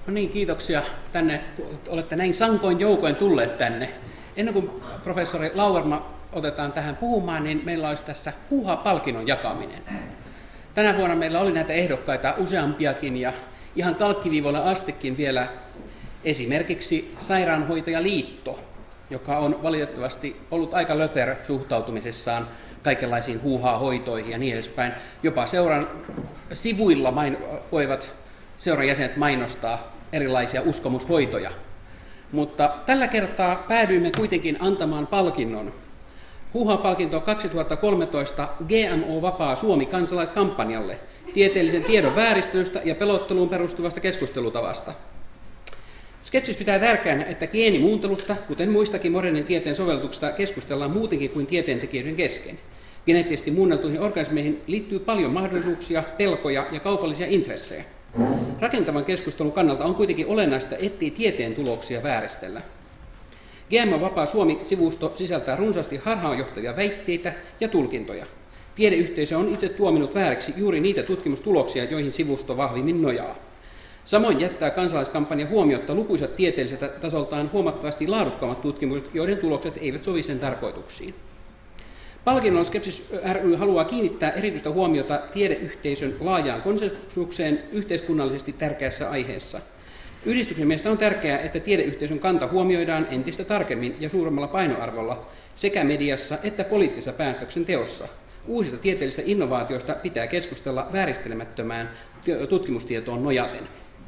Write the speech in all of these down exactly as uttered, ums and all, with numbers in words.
No niin, kiitoksia tänne, kun olette näin sankoin joukoin tulleet tänne. Ennen kuin professori Lauerma otetaan tähän puhumaan, niin meillä olisi tässä Huuha-palkinnon jakaminen. Tänä vuonna meillä oli näitä ehdokkaita useampiakin ja ihan kalkkiviivoille astikin vielä esimerkiksi Sairaanhoitajaliitto, joka on valitettavasti ollut aika löperö suhtautumisessaan kaikenlaisiin huuhaa-hoitoihin ja niin edespäin. Jopa seuran sivuilla main, voivat seuran jäsenet mainostaa erilaisia uskomushoitoja. Mutta tällä kertaa päädyimme kuitenkin antamaan palkinnon. Huuhaa-palkinto kaksituhattakolmetoista G M O-vapaa Suomi -kansalaiskampanjalle tieteellisen tiedon vääristelystä ja pelotteluun perustuvasta keskustelutavasta. Skepsis pitää tärkeänä, että geenimuuntelusta, kuten muistakin modernin tieteen sovelluksista, keskustellaan muutenkin kuin tieteentekijöiden kesken. Geneettisesti muunneltuihin organismeihin liittyy paljon mahdollisuuksia, pelkoja ja kaupallisia intressejä. Rakentavan keskustelun kannalta on kuitenkin olennaista, ettei tieteen tuloksia vääristellä. G M O-vapaa Suomi-sivusto sisältää runsaasti harhaanjohtavia väitteitä ja tulkintoja. Tiedeyhteisö on itse tuominut vääriksi juuri niitä tutkimustuloksia, joihin sivusto vahvimmin nojaa. Samoin jättää kansalaiskampanja huomiotta lukuisat tieteelliseltä tasoltaan huomattavasti laadukkaammat tutkimukset, joiden tulokset eivät sovi sen tarkoituksiin. Palkinnon Skepsis ry haluaa kiinnittää erityistä huomiota tiedeyhteisön laajaan konsensukseen yhteiskunnallisesti tärkeässä aiheessa. Yhdistyksen mielestä on tärkeää, että tiedeyhteisön kanta huomioidaan entistä tarkemmin ja suuremmalla painoarvolla sekä mediassa että poliittisessa päätöksenteossa. Uusista tieteellisistä innovaatioista pitää keskustella vääristelemättömään tutkimustietoon nojaten.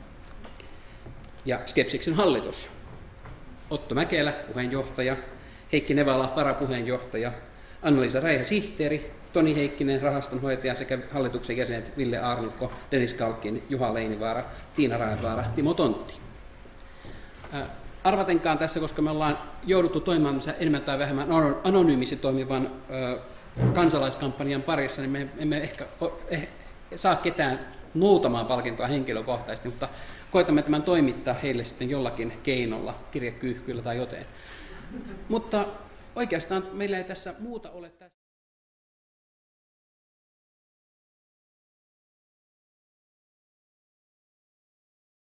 Ja Skepsiksen hallitus. Otto Mäkelä, puheenjohtaja, Heikki Nevala, varapuheenjohtaja, Anna-Liisa Räihä, sihteeri, Toni Heikkinen, rahastonhoitaja sekä hallituksen jäsenet Ville Aarnikko, Dennis Kalkin, Juha Leinivaara, Tiina Raevaara, Timo Tontti. Äh, arvatenkaan tässä, koska me ollaan jouduttu toimimaan enemmän tai vähemmän anonyymisti toimivan äh, kansalaiskampanjan parissa, niin me emme ehkä eh, saa ketään noutamaan palkintoa henkilökohtaisesti, mutta koitamme tämän toimittaa heille sitten jollakin keinolla, kirjekyyhkyllä tai joten. Mutta oikeastaan meillä ei tässä muuta ole.